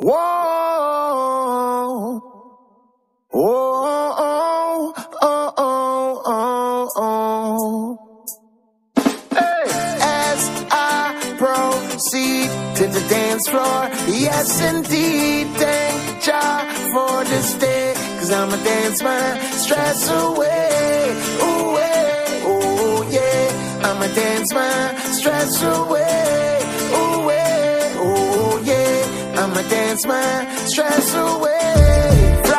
Whoa, whoa, oh, oh, oh, oh, oh. Hey. As I proceed to the dance floor, yes indeed, thank Jah for this day, 'cause I'ma dance my stress away, ooh, oh yeah, I'ma dance my stress away, ooh, oh yeah, I'ma dance my stress away.